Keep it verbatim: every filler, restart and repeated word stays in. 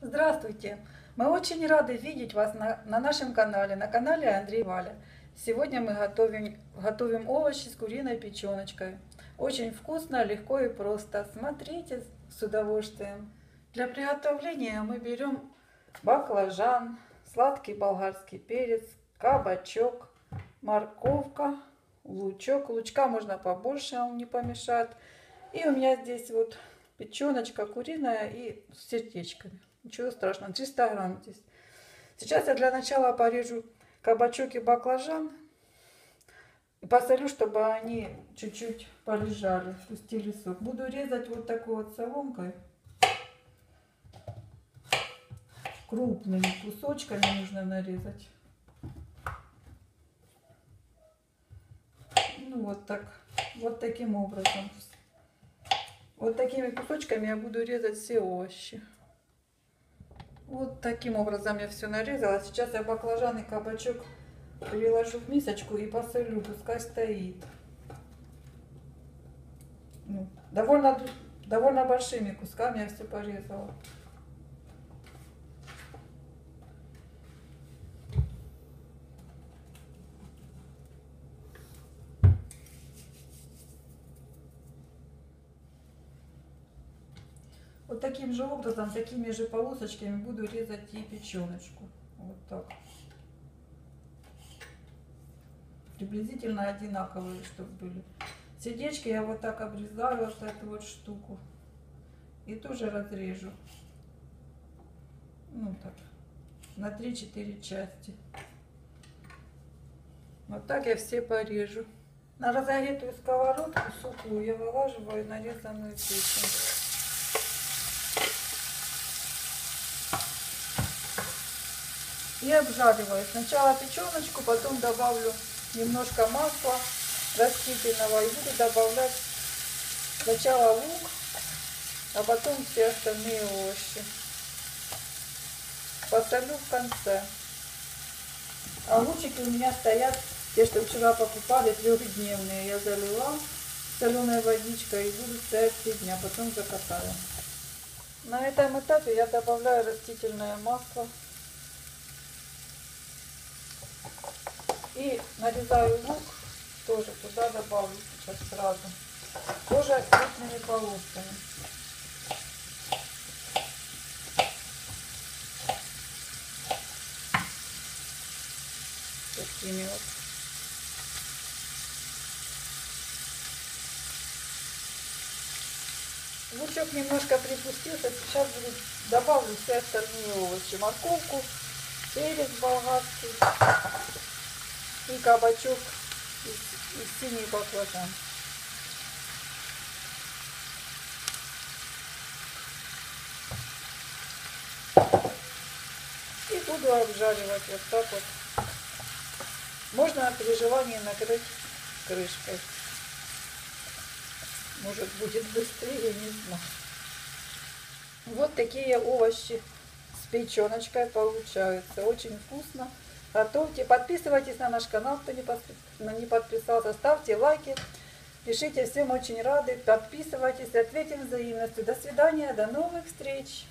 Здравствуйте! Мы очень рады видеть вас на, на нашем канале, на канале Андрей Валя. Сегодня мы готовим, готовим овощи с куриной печеночкой. Очень вкусно, легко и просто. Смотрите с удовольствием. Для приготовления мы берем баклажан, сладкий болгарский перец, кабачок, морковка, лучок. Лучка можно побольше, он не помешает. И у меня здесь вот печеночка куриная и с сердечками. Ничего страшного, триста грамм здесь. Сейчас я для начала порежу кабачок и баклажан. И посолю, чтобы они чуть-чуть полежали, пустили сок. Буду резать вот такой вот соломкой. Крупными кусочками нужно нарезать. Ну вот так, вот таким образом. Вот такими кусочками я буду резать все овощи. Вот таким образом я все нарезала. Сейчас я баклажан и кабачок переложу в мисочку и посолю, пускай стоит. Ну, довольно, довольно большими кусками я все порезала. Вот таким же образом, такими же полосочками буду резать и печеночку. Вот так. Приблизительно одинаковые, чтобы были. Сердечки я вот так обрезаю, вот эту вот штуку. И тоже разрежу. Ну так, на три-четыре части. Вот так я все порежу. На разогретую сковородку сухую я вылаживаю нарезанную печень. И обжариваю. Сначала печеночку, потом добавлю немножко масла растительного и буду добавлять сначала лук, а потом все остальные овощи. Посолю в конце. А лучики у меня стоят, те, что вчера покупали, трехдневные. Я залила соленой водичкой и буду стоять три дня, потом закатаю. На этом этапе я добавляю растительное масло. И нарезаю лук, тоже туда добавлю сейчас сразу. Тоже крупными полосками. Такими вот. Лучок немножко припустился. Сейчас буду, добавлю все остальные овощи. Морковку, перец болгарский. И кабачок, и, и синий баклажан. И буду обжаривать вот так вот. Можно при желании накрыть крышкой. Может, будет быстрее, не знаю. Вот такие овощи с печеночкой получаются. Очень вкусно. Готовьте, подписывайтесь на наш канал, кто не подписался, ставьте лайки, пишите, всем очень рады, подписывайтесь, ответим взаимностью. До свидания, до новых встреч!